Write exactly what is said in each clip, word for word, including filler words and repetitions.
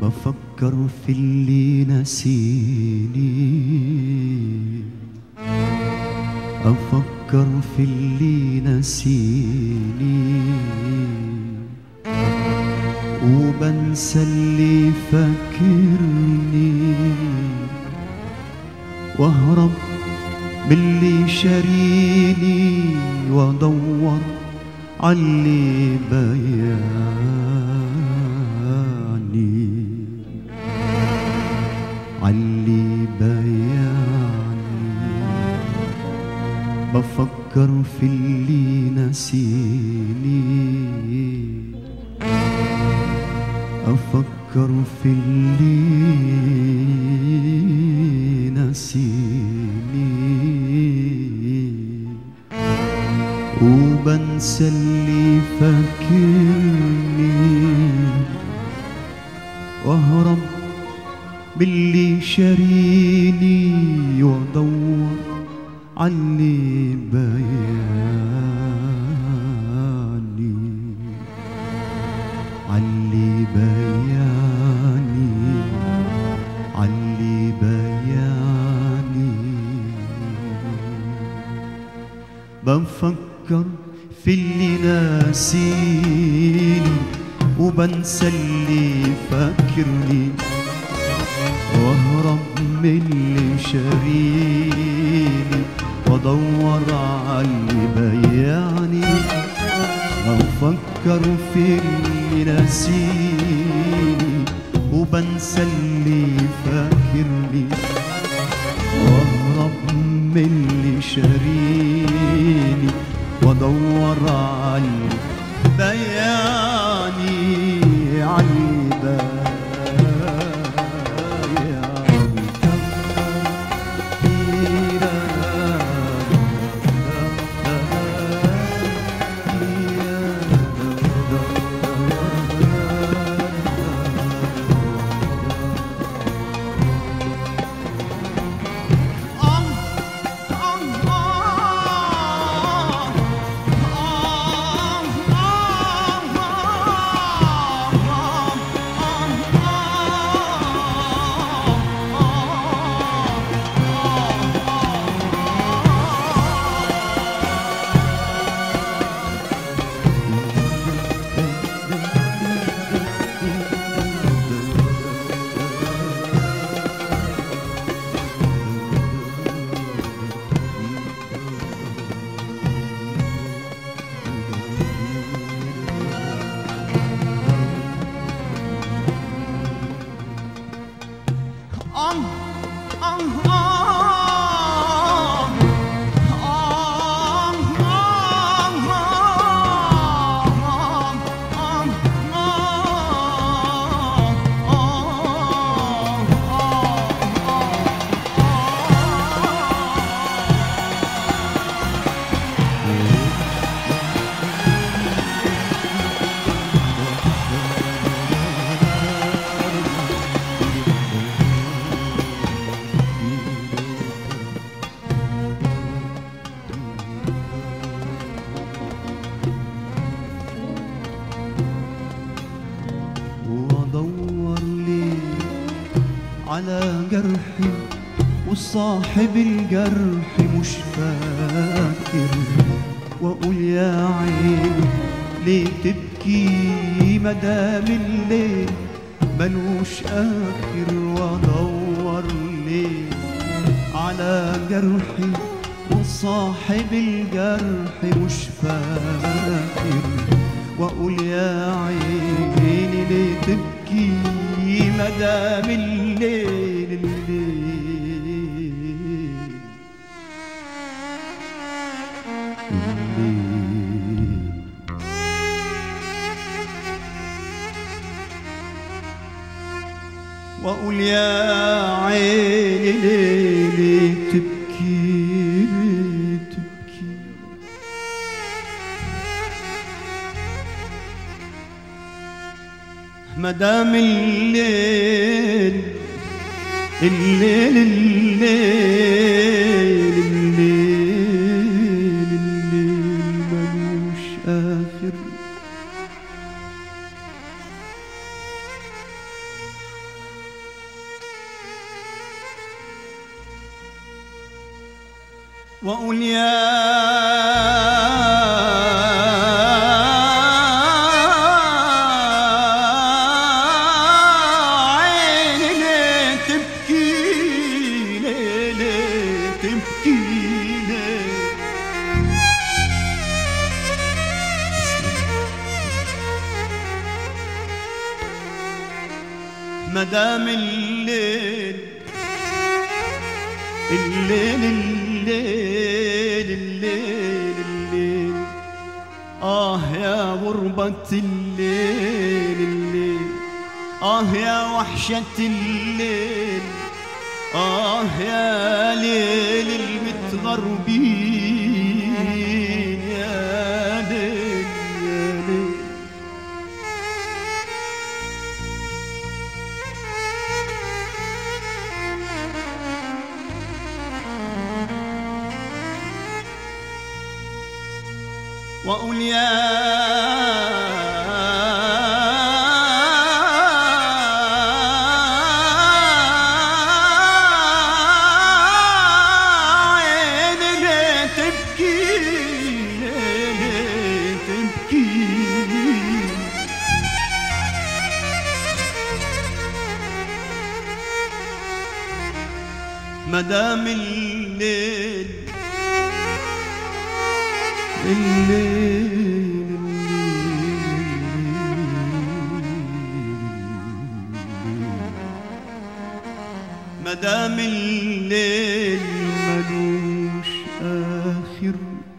بفكر في اللي نسيني، أفكر في اللي نسيني، وبنسى اللي فاكرني، واهرب باللي شاريني، وادور عاللي بيعني، عاللي بيعني. بفكر في اللي نسيني، أفكر في اللي نسيني، وبنسى اللي فاكرني، واهرب باللي شاريني، وادور عاللي بيعني، عاللي بيعني، عاللي بيعني. بفكر في اللي ناسيني، وبنسى اللي فاكرني، واهرب من اللي شاريني، وادور عاللي بيعني. بفكر في اللي ناسيني، وبنسى اللي فاكرني، واهرب من اللي شاريني، وادور عاللي بيعني، عاللي بيعني. على جرحي، وصاحب الجرح مش فاكر، واقول يا عيني ليه تبكي مدام الليل ملوش اخر، وادور ليه على جرحي، وصاحب الجرح مش فاكر، واقول يا عيني ليه تبكي مدام الليل الليل الليل. واقول يا عيني ليه ليه تبكي ليه تبكي مدام الليل الليل الليل الليل الليل ملوش آخر. واقول يا عيني ليه تبكي، ليه ليه تبكي ليه. مدام الليل الليل الليل الليل الليل آه يا غربة الليل الليل، آه يا وحشة الليل، آه يا ليل المتغربين يا ليل يا ليل. وأقول يا عيني ليه تبكي، ليه ليه تبكي. مدام الليل الليل مدام الليل ملوش آخر،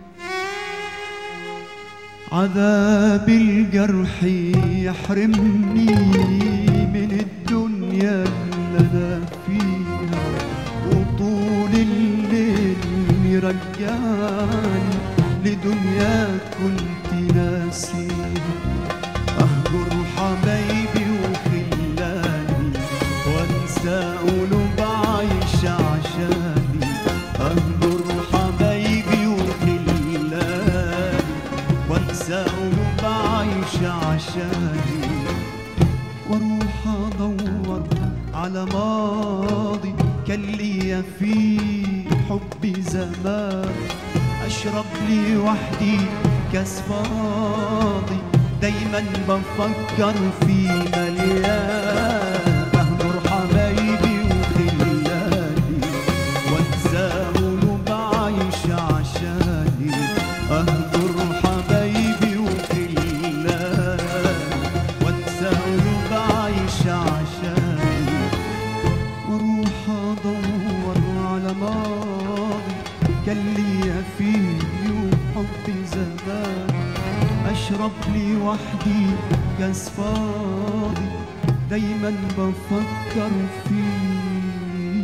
عذاب الجرح يحرمني من الدنيا اللي أنا فيها، وطول الليل يرجعني لدنيا كنت ناسيها. أهجر حبايبي وخلاني وانسى قلوب عايش عشاني، أهجر حبايبي وخلاني وانسى قلوب عايش عشاني، واروح ادور على ماضي كان ليا فيه حبي زمان، أشرب لي وحدي كاس فاضي دايما بفكر في مليان. أهجر حبايبي وخلاني وانسى قلوب عايش عشاني، أهجر حبايبي وخلاني وانسى قلوب عايش عشاني، واروح ادور على ماضي كان ليا فيه حبي زمان، أشرب لي وحدي كاس فاضي دايما بفكر فيه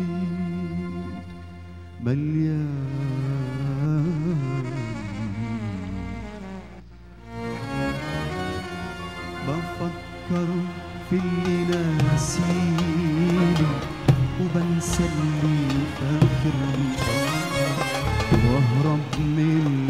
مليان. بفكر في اللي ناسيني وبنسى اللي فاكرني، واهرب من